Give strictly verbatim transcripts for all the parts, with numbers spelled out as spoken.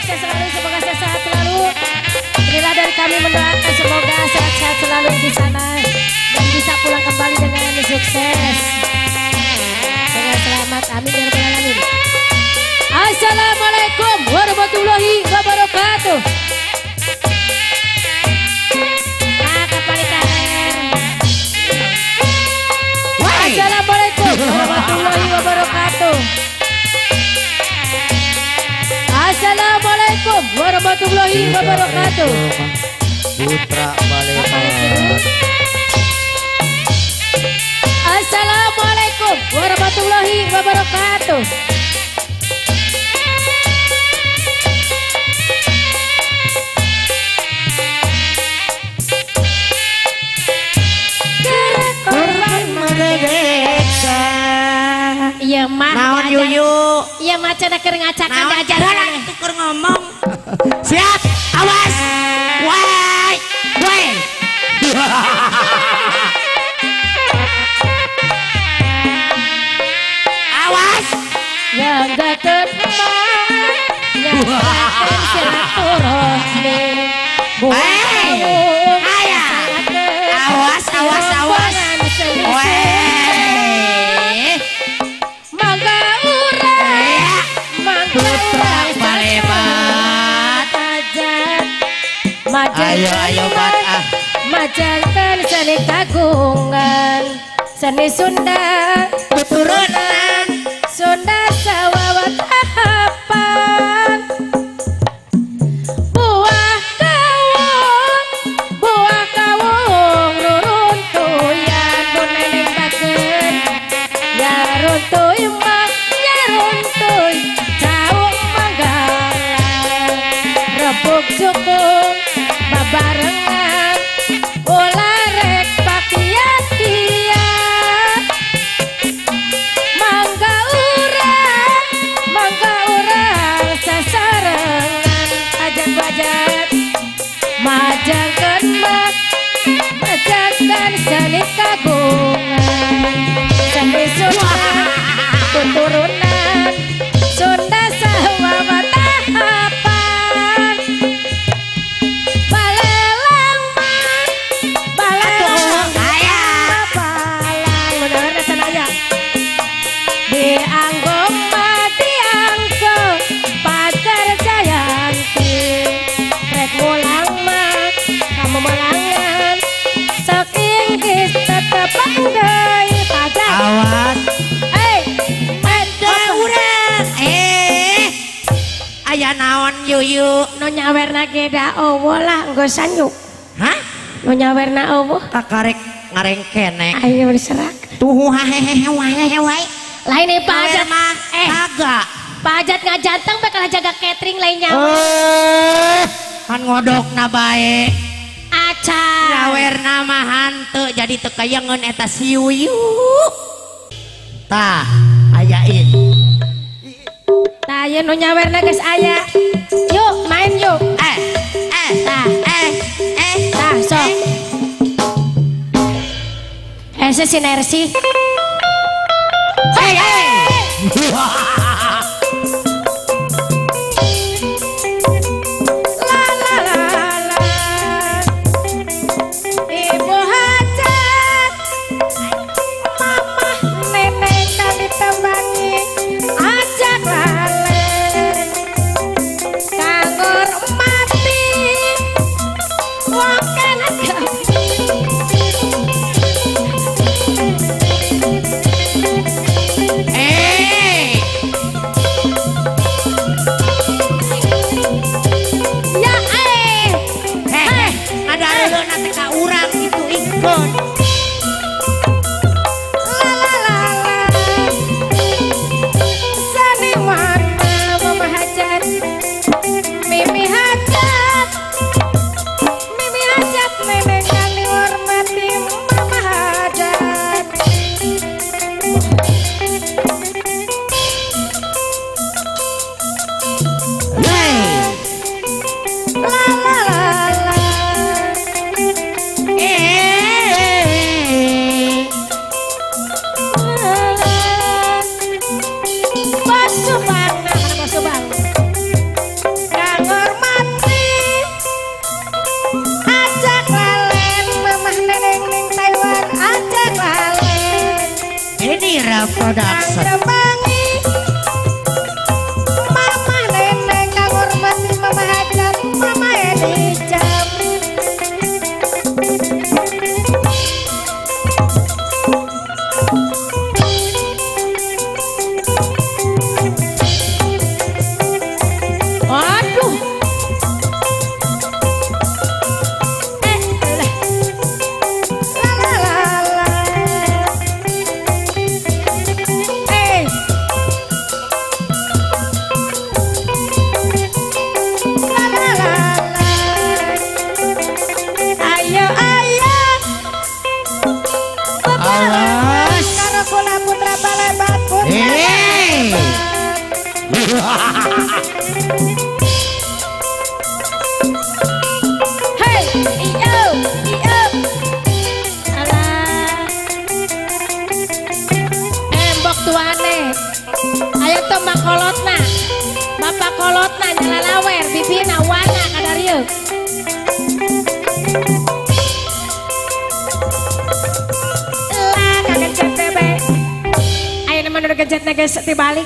sukses selalu, semoga sehat selalu. Inilah dari kami mendoakan semoga sehat-sehat selalu di sana dan bisa pulang kembali dengan sukses. Dengan selamat, amin ya rabbal alamin. Assalamualaikum warahmatullahi wabarakatuh. Assalamualaikum warahmatullahi wabarakatuh. Assalamualaikum warahmatullahi wabarakatuh. Putra Balebat. Assalamualaikum warahmatullahi wabarakatuh. Iya mah Naon yuyu. Iya macan keur ngacakan diajaran itu keur ngomong. Siap, awas. Woi, woi. Awas. Ya enggak kenal. Ya enggak silaturahmi. Hei, aya. Awas, awas, awas. Woi. Putra Balebat. Ayo ayo bat ah. Majanten seni kagungan, seni Sunda keturunan Sunda sawawa tahapan. Buah kawung, buah kawung ruruntuyan buneneng bakeun. Ya runtuy mah, ya runtuy rebuk jukung babarengan ulah rek pakiat-kiat. Mangga urang, mangga urang sasarengan ajak-ajak majangkeun mak, majangkeun seni kagungan, seni Sunda keturunan Sunda sawawa tahapan. Balelang mah, balelang mah, balelang bener rasanya. Dianggong mah dianggong Pacar Jayanti. Rek mulang mah kamu melangan, sok inggis tetep pandai pajak. Awas. Aya naon yuyu Nu nyawerna ge da eueuh lah enggo sanyuk. hah Nu nyawerna eueuh takarek ngarengkenek ayo diserak. tuh hahehe wae wae Lain nih pajat mah eh kagak pajat ngajanteng bakal jaga catering lain nyawer. eh kan ngodokna bae Acan nyawerna mah hanteu jadi teu kayangeun eta si yuyu tah ayain. Tah ye nu nyawerna geus aya. Yuk main yuk. eh eh Tah eh eh tah sok. Ese sinersi. hey hey La la la la. Ibu hajat, mama nenek dan ditemani ajak balen. Kanggo mati, wong kena eh Hei, iyo, iyo. Alah. Embok tuane. Ayo tuh mak kolotna. Bapak kolotna nyala lawer, bibina wana kadarieu. Lah kagencet bebe. Ayo nama nu kencet geus tibalik.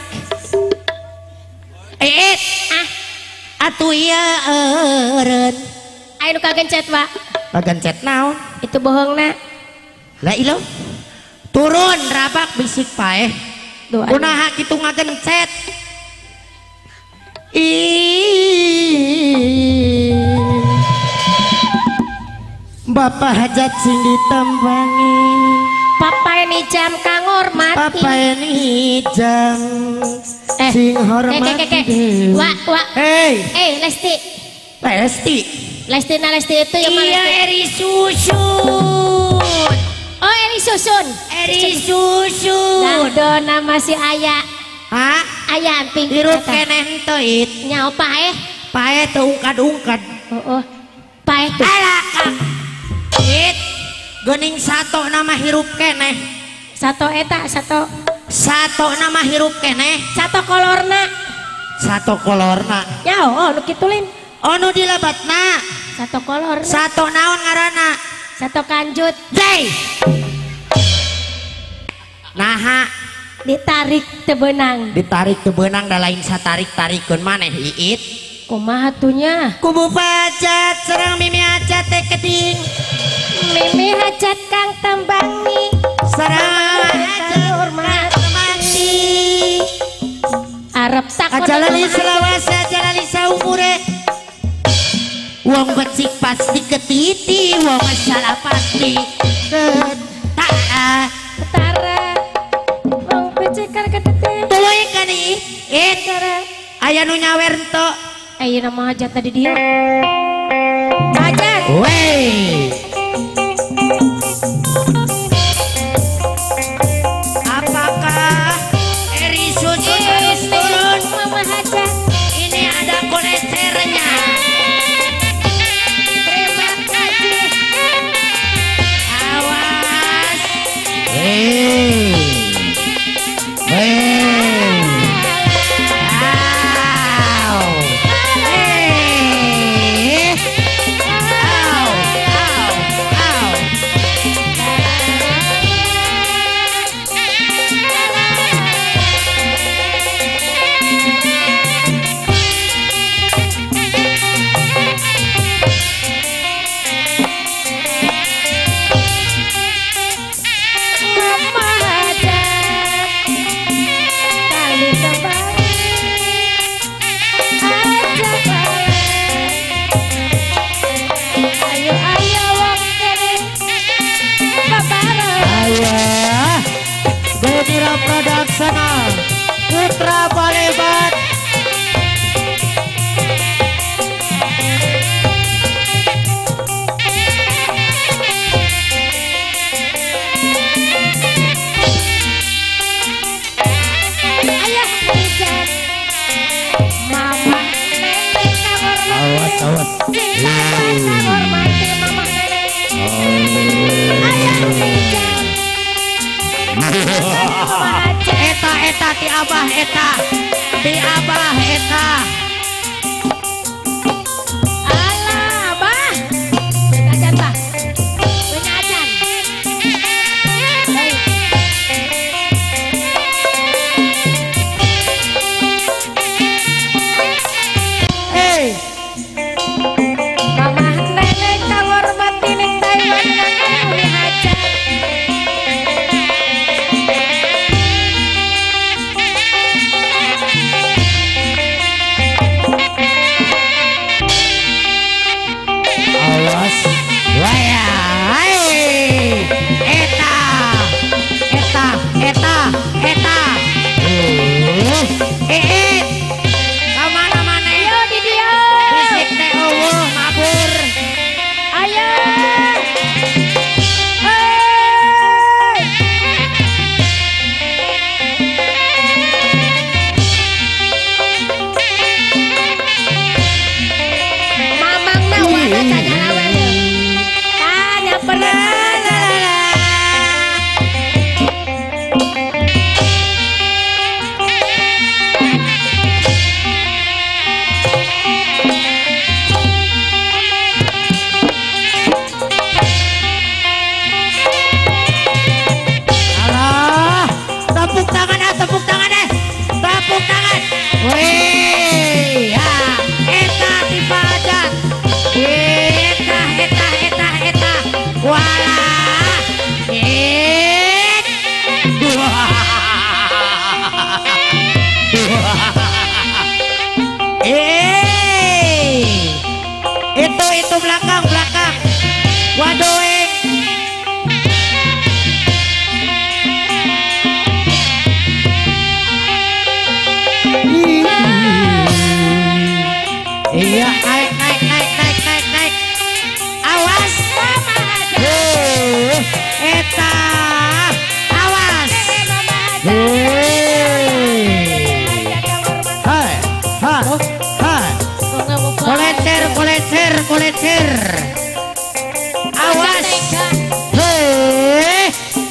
Eh, Ah, atuh ieu eureun. ayo nu kagencet, Pak. Kagencet naon? Itu bohongna. Lah ilo. Turun rabak bisik paeh. Duh, aduh. Kunaha kitu ngagencet. Ih. Bapak hajat sing ditembangi. Papa ini jam kang hormati. Papa ini jam Eh, sing Kek, hormati. kek, kek, kek. Wak, wak. Hei, Eh, Lesti. Lesti. Lesti na Lesti itu yang mana? Iya Lesti? Eri Susun. Oh, Eri Susun. Eri Susun. Nah, nama si Aya. Hah? Aya amping. Hirup Kata. keneh teuit. Nyao paeh. Pae teu ungkad-ungkad. Oh, oh. Paeh tuh. Alah, Kak. It. Geuning sato nama hirup keneh. Satu eta, satu. Sato nama hirup keneh. Satu kolorna. Sato kolorna. Nyao, oh, nu kitulin. Oh nu dilebatna. Satu kolor. Sato naon ngaranna? Satu kanjut. Jai. Naha Ditarik tebenang. ditarik ke benang da lain satarik-tarikeun maneh iit. Kumaha tunya? Kubu pajat serang mimi acat teh keding. Mimi hajat kang tembangi. Serang Kang hormat. mati. Arep tak Ajalali selawase ajalali saumure. Wong becik pasti ketiti, wong salah pasti ketara. Ketara. Wong pecekan ketete. Tuluy kan ih. It Ketara. aya nu nyawer ento. Ayo nama hajat tadi dia. Hajat. Wey. Apakah Eri Susun harus turun? Mama hajat. Ini ada kolesternya. Terima kasih. Awas. Hei. Hei. Au. Hei. Au. Au. Au. Mama hajat. Kali kembali. Hajat balik. Ayo ayo wong kene. Babareng. Ayah, Genira Production, Putra Balebat. Ayah hajat. Mama nenek kang hormati. Awas, awas. Sing kang hormati mama nenek. Ayah hajat. Mama hajat. Eta, eta, ti abah, eta, ti abah, eta. Alah, Bah. Ngajan, Bah. Gue ngajan. Hei. Hey, Mama nenek kang hormati ning Taiwan nang uli hajat. itu belakang belakang. Waduh. Iya, naik, naik, naik, naik, naik, naik. Awas. Hei, eta. Awas. Hei. Hai, hai, hai. Kolecer, kolecer, kolecer. Awas. Hei.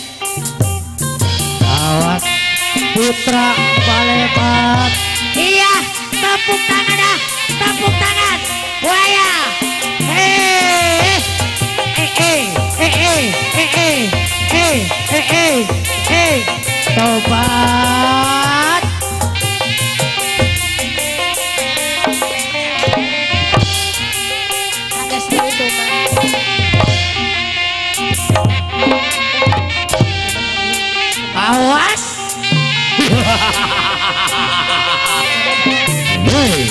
Awas. Putra Balepat. Iya, tepuk tangan dah. Tepuk tangan, buaya. Hei, eh, eh, eh, eh, eh, eh, eh, eh, eh, eh, tobat. Awas. Hei.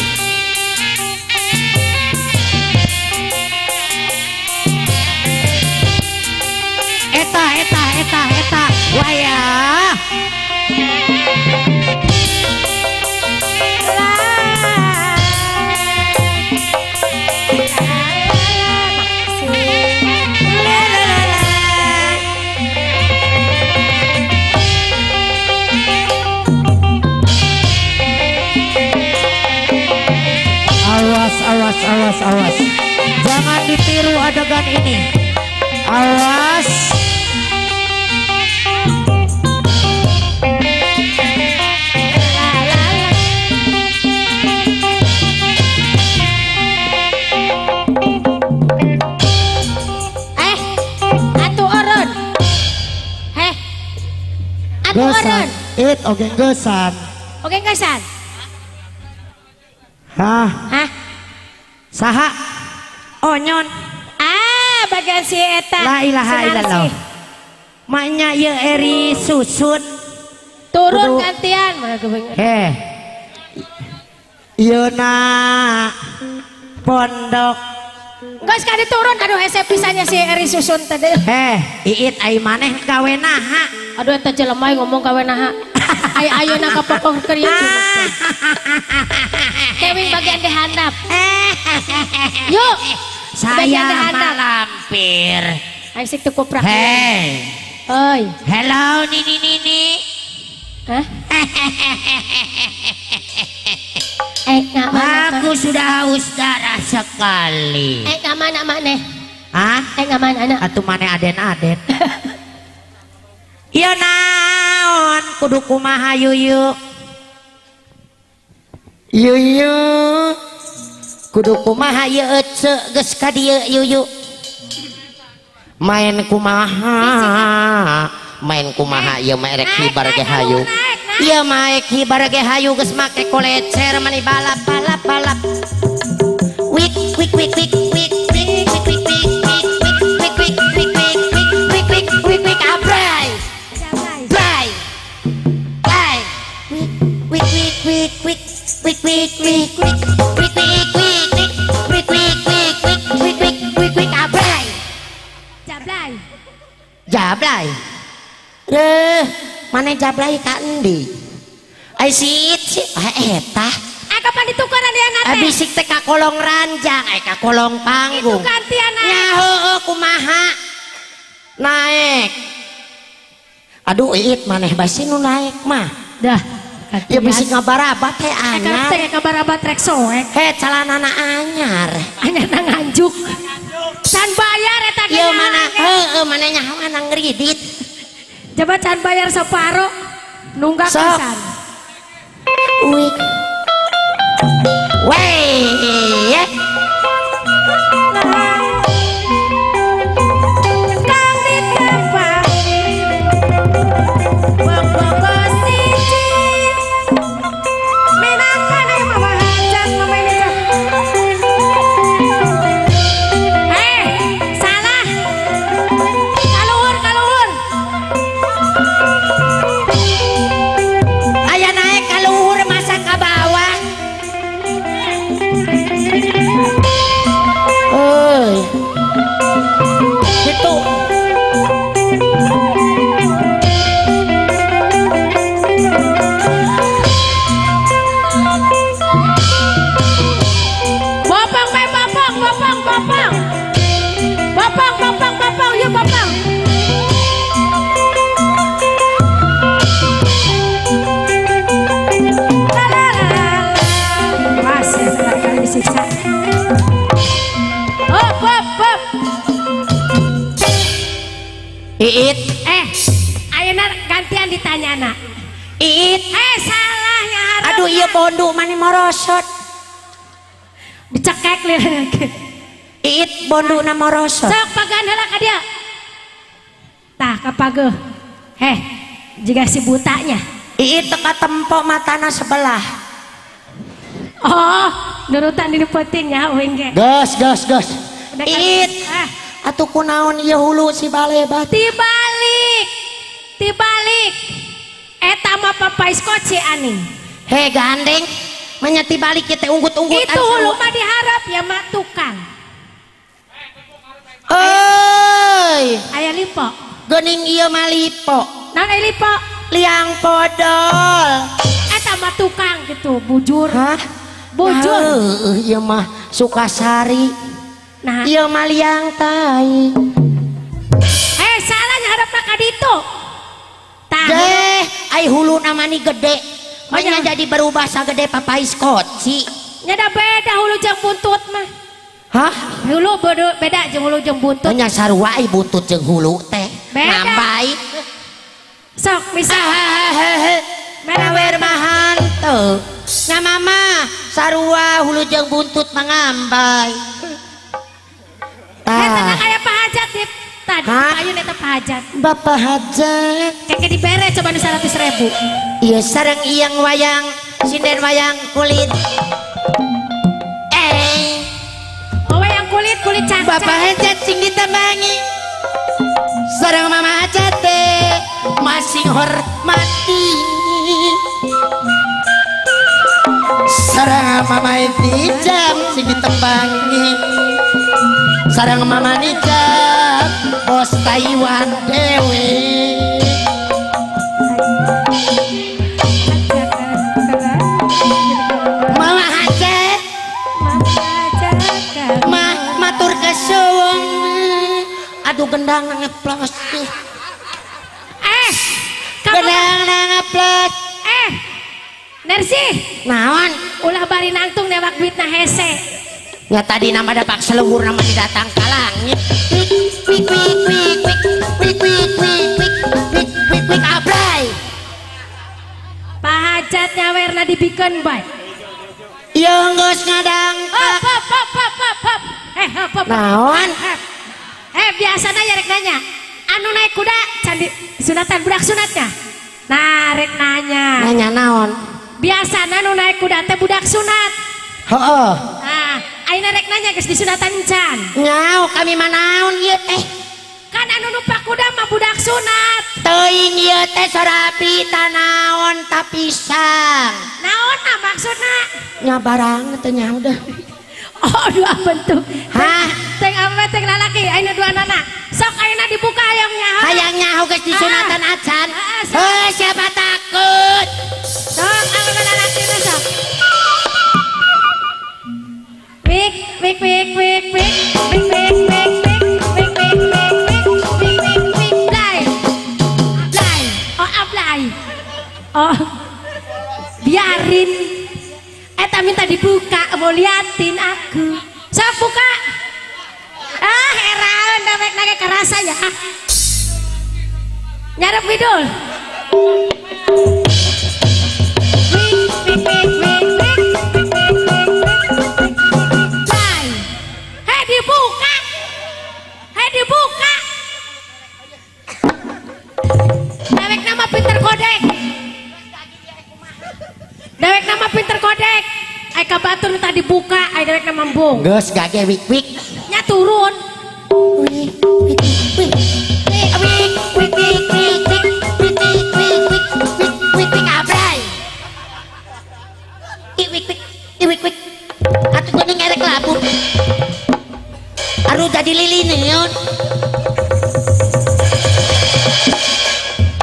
Eta, eta, eta, eta, waya. Awas, awas, awas, awas. Jangan ditiru adegan ini. Awas. Gesan, it oke gesan. Oke gesan. Hah? Hah? Saha? Onyon. Ah, bagian si eta. La ilaha illallah. Maknya ye eri susut. Turun gantian. Heh. Yeuna pondok. Enggak sekali turun, aduh hese pisahnya si eri susun tadi. Heh, iit ai maneh gawe naha. Aduh eta jelema ngomong gawe naha. Ai ayeuna kapokong keur ieu. Kewing bagian dihandap. Yuk. Saya malampir. Ai sik teu koprak. Hei. Oi. Hello Nini Nini. Hah? Eh, ngaman. Aku sudah haus darah sekali. Eh, ngaman maneh. Hah? Eh, ngaman anak. Atuh maneh aden-aden. Ieu naon kudu kumaha yuyu? Yuyu. Kudu kumaha ieu ece geus ka dieu yuyu. Main kumaha? Main kumaha ieu mah erek hibar ge hayu. Ieu mah erek hibar ge hayu geus make kolecer mani balap balap balap. Wik wik wik wik wik wik wik wik wik wik wik wik wik wik wik wik wik abrai. Brai. Brai. Wik wik wik wik wik wik wik wik wik wik wik wik wik wik wik wik wik wik wik abrai. Jablay. Jablay. Reh, mana jablay ka endi? Ai sit sit eta. Ah kapan ditukeran dia nate? Abi sik teh ka kolong ranjang, ai ka kolong panggung. Itu gantian naik. Ya heueuh kumaha? Naik. Aduh iit maneh basi nu naik mah. Dah. Ya bisi ngabarabat teh anyar. Teh ngabarabat rek soek. He calanana anyar. Anyar nang anjuk. Can bayar eta ge. Ieu mana heueuh maneh nyaho nang ngridit. Coba can bayar separo nunggak pisan. Wih. Weh. Bopong bae bopong, bopong, bopong. Bopong, bopong, bopong, yuk bopong. Masih sekali disiksa. Oh, bop, bop. Iit, Eh, ayeuna gantian ditanya nak. Iit. Eh, salahnya harap. Aduh iya bondu mani morosot. Dicekek lihat. Iit bondu na morosot. Sok pagan heula ka dia. Tah kapageuh. Heh, jika si butanya. Iit teka tempo matana sebelah. Oh, nurutan di pentingnya wing ge. Gas, gas, gas. Udah kan- Iit. Ah, Atuh kunaon ieu hulu si balebat. tibalik. Tibalik. Eta mah papaiskot si aning. He gandeng, menyeti balik kita unggut-unggut. Itu hulu mah diharap ya mah tukang. Oi, Aya lipo. gening ieu mah lipo, Naon aya lipo? liang podol. Eta mah tukang gitu, bujur. Hah? Bujur. Heuh, ieu mah Sukasari. Nah, Ieu mah liang tai. eh salahnya harapna ka ditu. Tah. Deh, ai hulu namani gede. Oh, Nya ya. jadi berubah sagede papaiskot sih. Nyada beda hulu jeung buntut mah. Hah? Hulu beda, beda jeung hulu jeung buntut. Nya sarua ai buntut jeung hulu teh. Beda. Ngambai. Sok misal Merawer mahan tuh. Nya mama sarua hulu jeung buntut mangambai. eta Ah, aya pahajat di tadi Hah? ayeuna eta pahajat. Bapak hajat. Keke dibere coba nu seratus ribu. Iya sareng iyang wayang sinden wayang kulit. Eh, Oh yang kulit kulit cacat. Bapak hajat sing ditambangi. Sareng mama hajat teh masih hormati. Sareng mama Nijam sing ditembangi. Sareng mama Nijam bos Taiwan dewe. Mama hajat mah matur kesuwun. Aduh gendang ngeplos. Eh, kamu Gendang ngeplos. eh, Nersi, Naon? ulah bari nangtung newak duitna hese. Ya tadi nama dapak selembur nama didatang ka langit. Wik wik wik wik wik wik wik wik wik wik wik abrai. Pahajat nyawerna dibikeun bae. Ieu geus ngadang. Hop hop hop hop hop hop. Eh hop hop. Naon? Hop. Eh biasana ya rek nanya. Anu naik kuda candi sunatan budak sunatnya. Nah rek nanya. Nanya naon? Biasana anu naik kuda teh budak sunat. Heeh. Nah, ayeuna rek nanya geus disunatan can. Nyau kami mah naon ieu teh? Kan anu numpak kuda mah budak sunat. Teuing ieu teh sorapi tanaon tapisang. Naon nah maksudna? Nya barang teh nya udah. Oh dua bentuk. Hah? Teng apa teng lalaki ayeuna dua nana. Sok ayeuna dibuka hayangnya. Hayang nyaho geus disunatan acan. Ah, ah, sok. Heuh siapa takut? Sok ayeuna lalaki na sok. Wik wik wik wik wik wik wik wik wik wik wik wik wik wik wik wik blay. Blay. Oh ablay. Oh. Biarin. Eta minta dibuka mau liatin aku. Sok buka. Ah heran dewek nage kerasa ya. Nyarep widul. Wik wik wik wik wik wik wik wik. Hai. Hei dibuka. Hei dibuka. Dewek nama pinter kodek. Dewek nama pinter kodek. Ai ka batur tadi dibuka, ai dewek nama embung. Geus gage wik wik. Nya turun. Wik wik wik. Wik wik wik wik wik wik wik wik wik wik wik wik abrai. Wik wik wik wik wik. Atuh geuning erek labu. Aduh jadi lilin neon.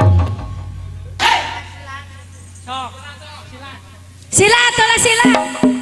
Sila, tola sila.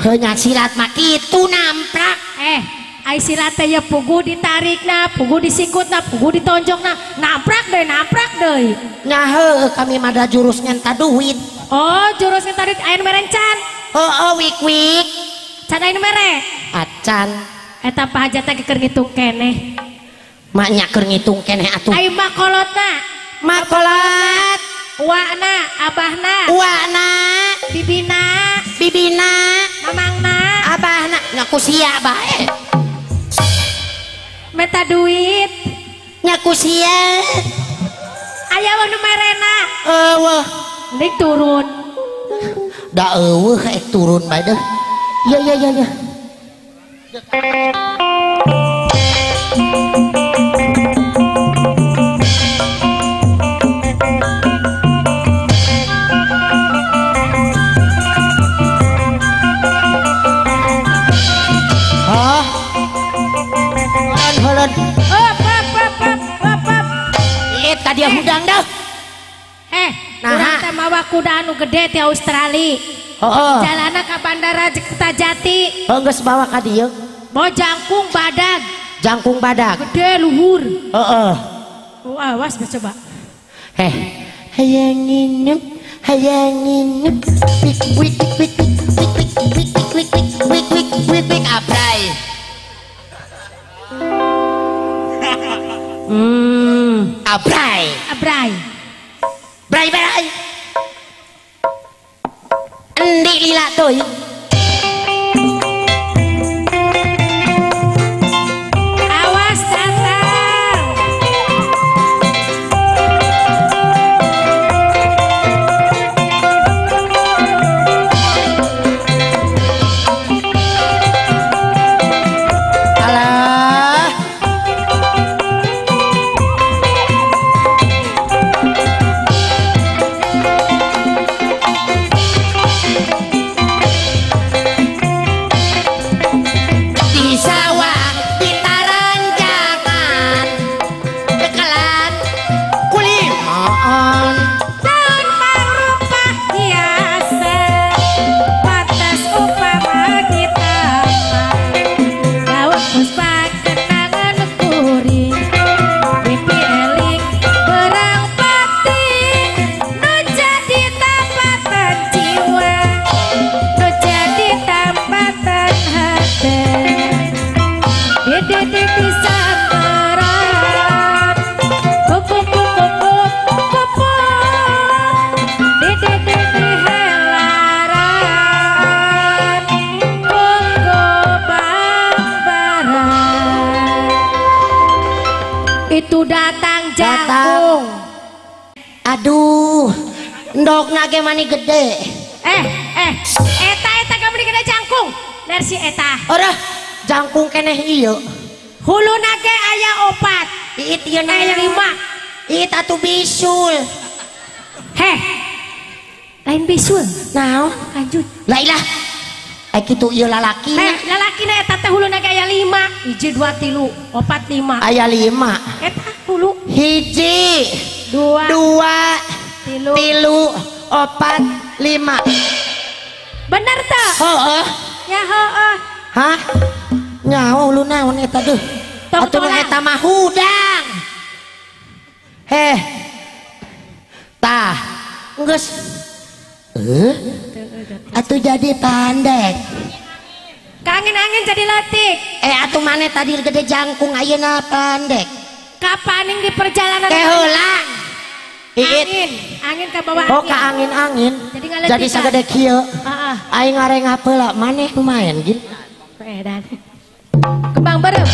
hanya silat mah kitu namprak. Eh, ai silat teh ya pugu ditarikna, pugu disikutna, pugu ditonjokna, namprak deui, namprak deui. Nya heueuh kami mah da jurus ngenta duit. Oh, jurus ngenta duit aya nu merencan. Heueuh wik-wik. Can aya nu mere. Acan. Eta pahaja teh keur ngitung keneh. Mak nya keur ngitung keneh atuh. Ai makolotna. Makolat. Uwana, abahna. Uwana. Bibina. Bibina. Mamangna. Abahna. Ngaku sia bae. Meta duit. Ngaku sia. Aya wah nu merena. Eueuh. Ning turun. Da eueuh ek turun bae deh. Ya ya ya ya. Hah? Holan Op op op op op. lihat ka dia hudang dah. Eh, Nah. urang teh mawa kuda anu gede ti Australia. Heeh. Jalana ka Bandara Kertajati. Geus bawa ka dieu. Mau jangkung badag. Jangkung badak. Gede luhur. Heeh. Oh, awas dah coba. Heh. Hayang nginep, hayang nginep. Wik wik wik wik wik wik wik wik wik wik wik wik wik abrai. Hmm, abrai. Abrai. Brai brai. Endi lila toy. Awas datang. Alah. Di sawah di taranjangan bekalan kulimaan. Daun parupa hiasa. Batas upama kita. Daun puspa kenangan kuring. Pipi eling berang pati. Nu jadi tambatan jiwa. Nu jadi tambatan hati. Dede bisa terang. Kupu kupu kupu kupu. Dede dede helaran. Punggo bambaran. Itu datang jangkung. Aduh, ndok nage mani gede. Eh, eh, eta eta kamu dikena jangkung. Nersi eta. Orah, jangkung keneh ieu. Hulu nage aya opat. Iit ieu Aya lima. Iit atuh bisul. Heh. Lain bisul. Naon? Lanjut. Lah ilah. Ai kitu ieu lalaki. Heh, lalaki na eta teh hulu nage aya lima. Hiji dua tilu, opat lima. Aya lima. Eta hulu Hiji, dua, dua, tilu. tilu, opat, lima. Bener teh? Heueuh. Ya heueuh. Hah? Nyaho lu naon eta deuh? Tong Atuh tolang. eta mah hudang. Heh. Tah, geus. Eh? Atuh jadi pandek. Kangin-angin jadi letik. Eh atuh maneh tadi gede jangkung ayeuna pendek. Kapaning di perjalanan Teh heula. Iit. angin, angin ke bawah Oh angin. ka angin-angin. Jadi ngaletik Jadi kan? sagede kieu. Heeh. Aing ngareng hapeula maneh nu main gini. Edan. Kembang berem.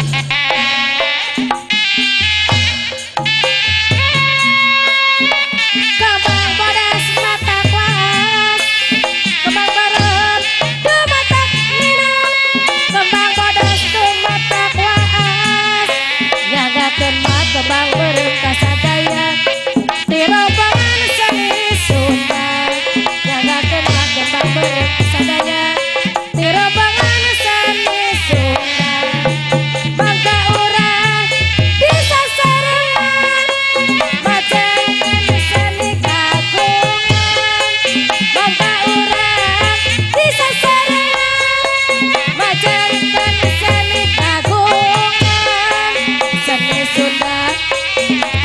Kembang bodas mata kuas. Kembang berem. Du mata minang. Kembang bodas du mata kuas. Nyagakeun mah kembang berem kasadaya. Tirobangan seni Sunda. Nyagakeun mah kembang berem kasadaya. Tirobangan seni Sunda. Bangga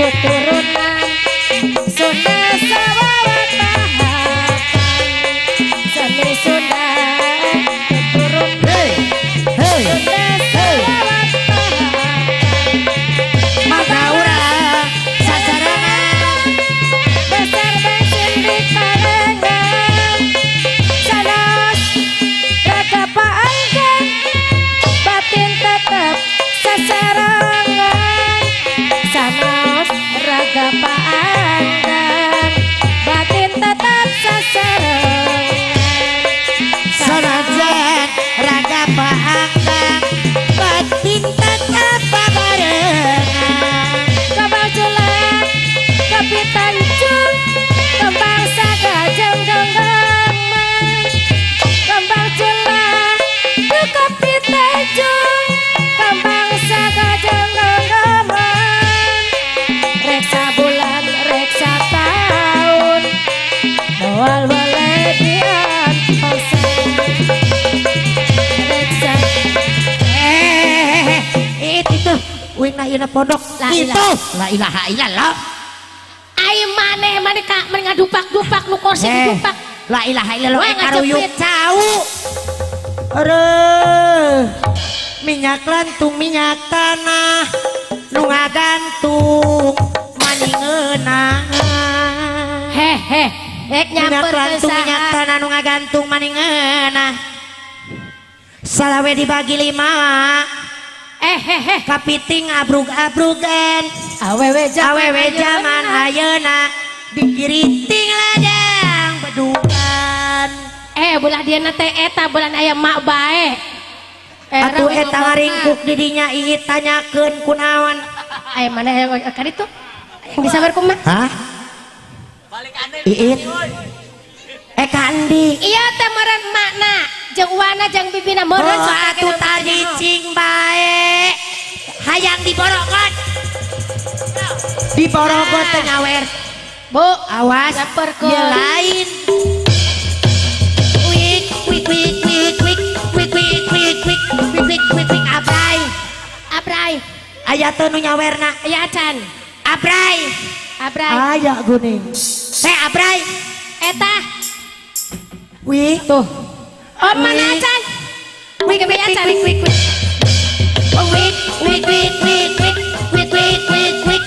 tuturunan Sunda sawatahakan seni Sunda tuturunan Hey, hey, Sunda hey. sawatahakan Magaura sasarangan besar bensin di kalengan sanos raga paanggan batin tetap sasarangan sanos raga paanggan batin tetap sasarangan Sanajan raga paanggang batin tetap barengan Kabang Julak Kapitan Jung Kembang Saga Jenggeng Gemang Kembang Julak Ke Kapitan Jung Kembang Saga Jenggeng Gemang Reksa bulan Reksa tahun Bawal baledian Hosen Reksa Eh, itu tuh wing na ina pondok La itu ilaha. la ilaha illallah Ai maneh maneh ka menengah dupak-dupak nu kosing Eh, dupak la ilaha illallah Wah, eh, karuyuk ngejepit. cau aduh minyak lantung minyak tanah nu ngagantung maningeuna hehe ek minyak nyamper ke lantung minyak saha tanah nu ngagantung maningeuna salawe dibagi lima eh hehe kapiting abrug-abrugan awewe awewe zaman ayeuna dikiriting ladang bedukan eh bulah dia nate eta bulan ayam mak bae atuh eta ngaringkuk didinya iit tanyakeun kunaon eh mana yang kali itu yang disabar kumaha hah iit eh kandi iya teh meureun makna jeung wana jeung bibina oh meureun sok atuh tadi cing bae hayang diborogot diborogot teh nyawer bu awas Saperkeun. ieu lain wik wik wik wik wik wik wik wik wik wik wik wik wik abrai abrai aya teu nu nyawerna aya acan abrai abrai aya guning teh abrai eta wik tuh oh mana Wik. acan wik wik wik wik wik wik Oh, wik wik wik wik wik wik wik wik wik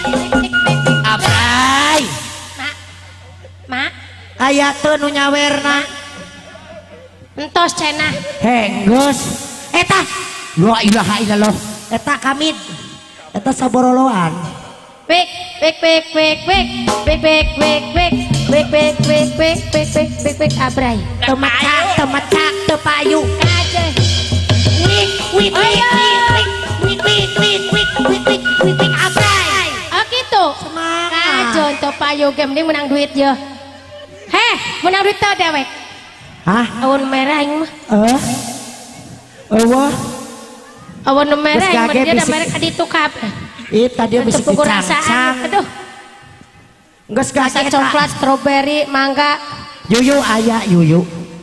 abrai mak mak aya teu nu nyawerna entos cenah henggeus eta la ilaha illallah eta kamid eta saboroloan Wik, wik, wik, wik, wik, wik, wik, wik, wik, wik, wik, wik, wik, wik, wik, wik, wik, abrai. teu macak teu macak teu payu Aja. wik wik wik wik wik wik wik wik wik wik wik wik abrai Oh gitu. semangat Kajon to payo game mending menang duit ya. Heh, menang duit tau dewek. hah Awan merah ini mah. eh eueuh Awan merah Geus ini mah gage dia da bisik. merek kaditu kap. Ih, tadi bisa Tepuk dicangcang. rasaan. Aduh, Geus rasa gage coklat, stroberi, mangga. Yuyu aya yuyu.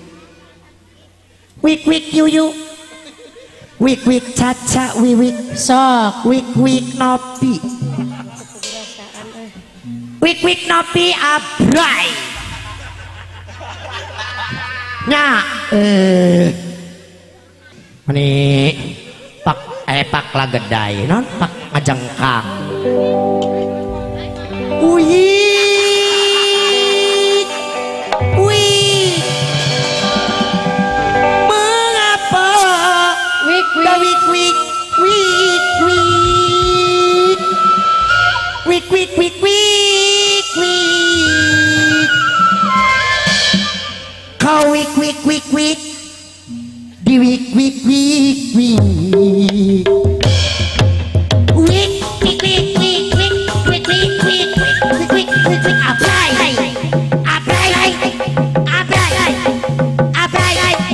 Wik wik yuyu. Wik wik caca wiwik Sok. wik wik nopi. Wik wik nopi abrai. Nya eh mani pak eh pak lagedai non pak ngajengkang. Wik wik mengapa Wik, da wik. wik wik wik wik wik wik wik wik kau wik wik wik wik di wik wik wik wik wik wik wik wik wik wik wik wik wik wik wik wik wik abrai abrai abrai abrai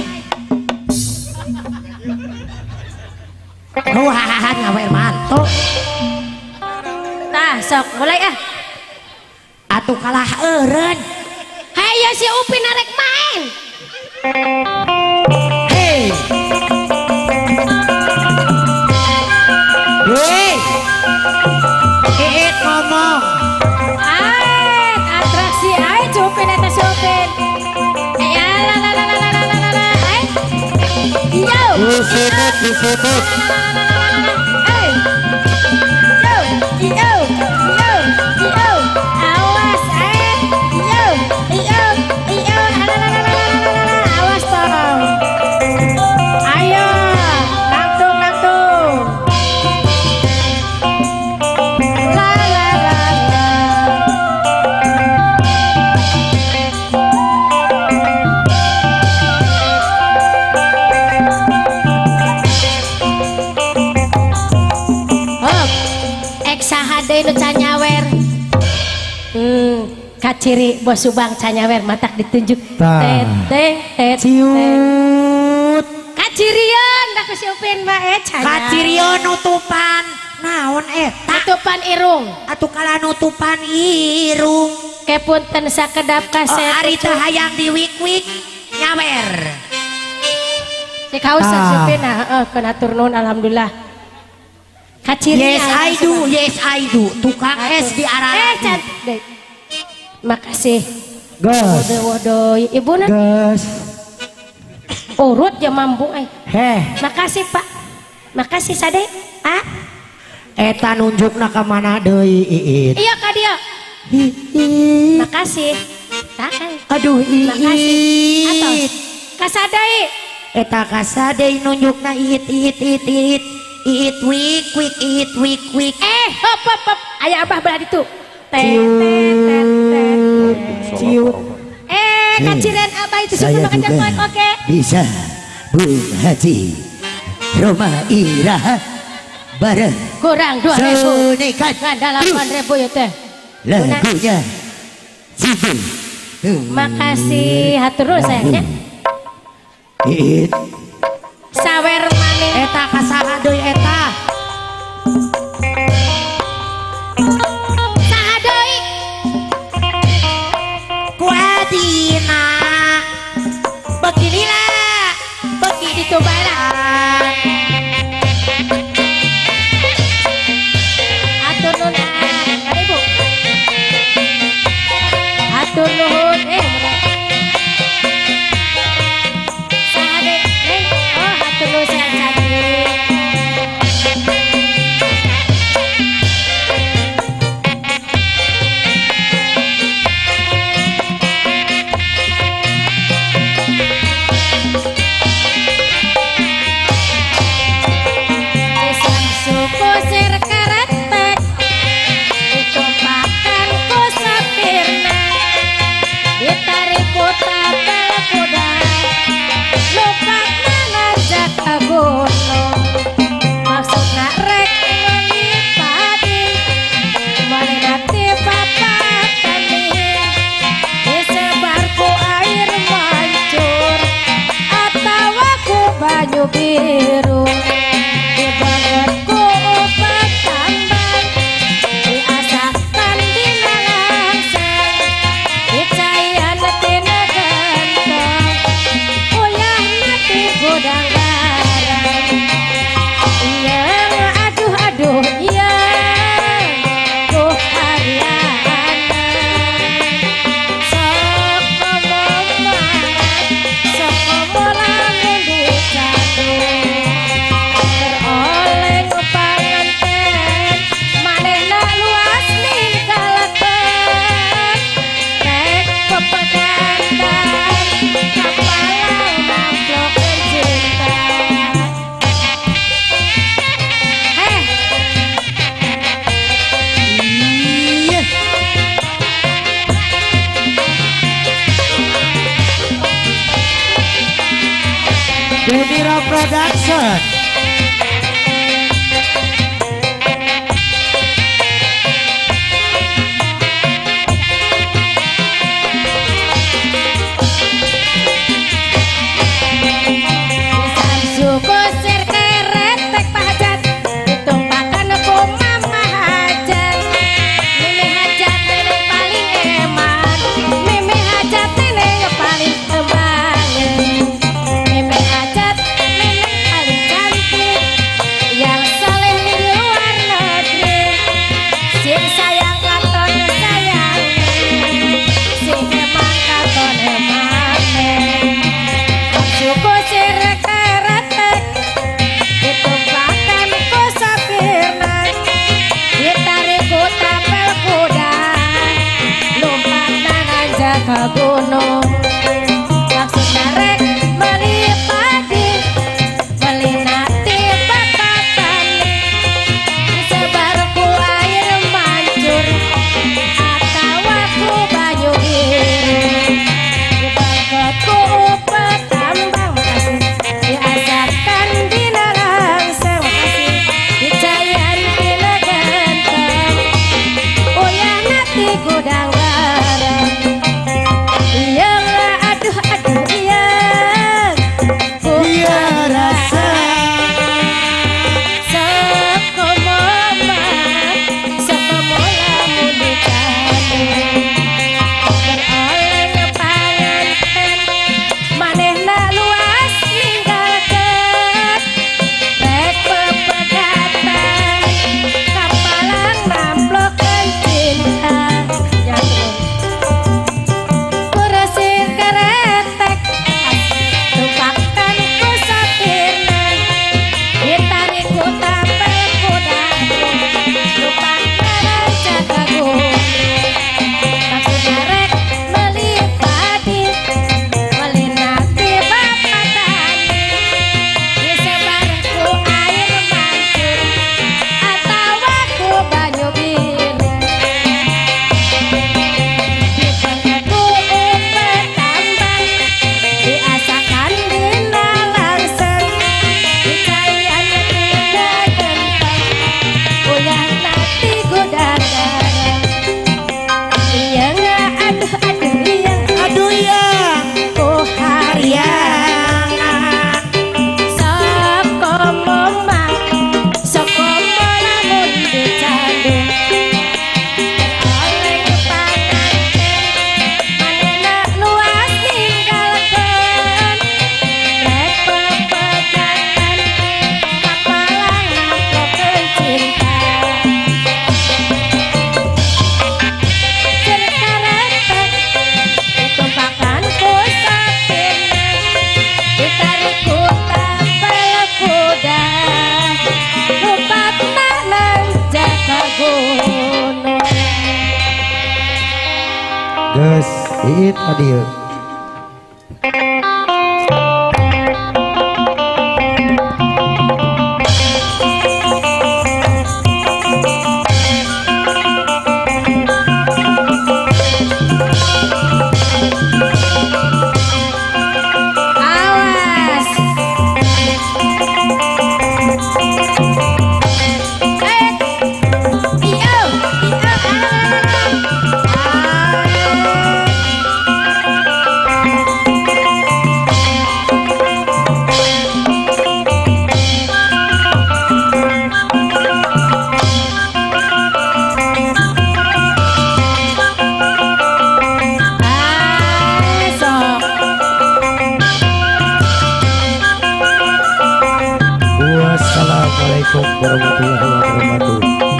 oh hahaha ngawer manto Tah, sok mulai ah. atuh kalah eureun Hayo si Upin arek main. hey hey Iit ngomong Yo. Disebut disebut. Hey. Yo. Yo. Yo. Yo. Awas eh. Yo. Yo. Yo. Awas tolong. Ayo. Langsung langsung. La la la la. Oh, eksahade nu canyawer. Hmm, kaciri bos subang canyawer matak ditunjuk. Tah. Tete tete. Ciut. Kacirian dah kesiupin bae canyawer. Kacirion nutupan naon eta Tutupan irung. atuh kala nutupan irung. Kepunten sakedap Oh, kaset. ari teh hayang diwik-wik nyawer. Si kausan Tah. siupin nah, heeh keun atur nuhun alhamdulillah. Kaciri. Yes I do, yes I do. Tukang es di Eh arah. cantik deh. Makasih. Gas. Wode wodoi ibu na Gas. urut ya mampu eh. Heh. Makasih pak. Makasih sade. Ah Eta nunjukna ka mana deui Iit. iya kak dia. Iit. Makasih. Tahan. Aduh Makasih. Atos. Iit. Kasadai. Eta kasade nunjukna Iit Iit Iit Iit. Iit wik wik Iit wik wik. Eh hop hop hop. Ayah abah belah itu. Ciut. Eh kaciran abah itu sudah Saya makan juga jengkol oke. bisa Bung Haji Roma Ira bareng Kurang dua ribu. Sunikat Kan delapan ribu ya teh. lagunya Cici. Makasih hatur nuhun sayangnya. Iit. Sawer maning. Eta kasaha deui eta. Saha deui? Ku adina. Beginilah. Begini tuh barang. Hatur nuhun ah, ibu. Hatur nuhun eh. Saha deui? Neng. Oh hatur nuhun sayang cantik. Isang suku sir karetek ditumpahkan ku sapirna ditarik ku tapel kuda lupa nanajak ka gunung maksudna rek meuli padi manehna ti papatani disebar ku air mancur atawa ku banyu biru dibangunku obat tambang diasakan dina langsung dicayan tina gentong uyah mati gudang garam iya aduh aduh iya tuh Ariana sok komoman sok komolan di candu beroleh panganten manehna luas ninggalakeun rek pepegandan kapalang namplokeun cinta heh Iya. Dunira Production. Isang suku sir keretek pahajat ditumpahkan ku mama hajat mimi hajat nenek paling eman mimi hajat nenek paling emang mimi hajat nenek paling jaka gunung maksudna rek beli padi beli nati bakatan disebar ku air mancur atawa ku banyu biru dibaget ku petambang makasih diasakan dina langsung makasih dicayan dina ganteng uyah nati gudang garam iya aduh aduh iya ku rasa sekomoman sekomola mudikane beroleh ngepanganten manehna luas ninggalkeun rek pepegatan kapalang namplokeun cinta jatuh kurasir keretek tumpakkan ku satirna ditarik ku tapel kuda tumpakkan jagaku maksudna rek beli padi beli nasi bapatan disebar ku air mancur atawa ku banyu biru dibaget ku petambang diasakan dina langsung dicayan tiga genteng uyah nati gudang garam iya nga aduh aduh iya Aduh ya. oh harian sok komomang sok komola mun dicandu oleh kepanganten manehna luas ninggalkeun rek pepegatan kapalang namplokeun cinta cerkaretek ditumpakan ku satirna ditarik ku tapel kuda lupatna nang jaka gunung Geus iit adieu. awas eh iyo iyo sok Wassalamualaikum warahmatullahi wabarakatuh.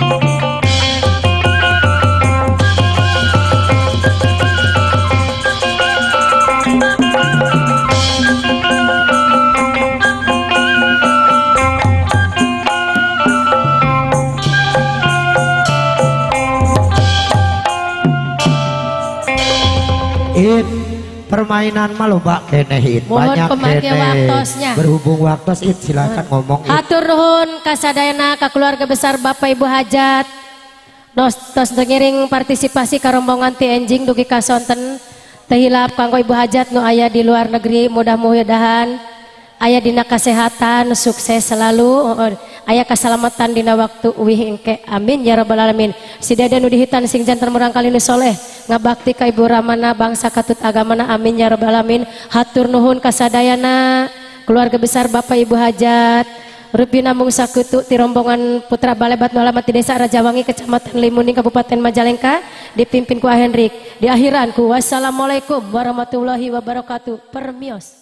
It permainan mah loba keneh It. Mohon Banyak pemake keneh. waktosnya. Berhubung waktos It silakan ngomong It. hatur nuhun kasadayana ka keluarga besar Bapak Ibu hajat nos tos ngiring partisipasi ka rombongan ti enjing dugi kasonten teu hilap kanggo ibu hajat nu aya di luar negeri mudah-mudahan aya dina kesehatan sukses selalu aya keselamatan dina waktu uwih engke amin ya rabbal alamin sidada nu dihitan sing janten murang kali nu soleh ngabakti ka ibu ramana bangsa katut agamana amin ya rabbal alamin hatur nuhun kasadayana keluarga besar Bapak Ibu hajat rupi namung sakutu ti rombongan putra balebat nu alamat di desa Rajawangi kecamatan Limuning Kabupaten Majalengka dipimpin ku Hendrik di akhiran ku wassalamualaikum warahmatullahi wabarakatuh permios.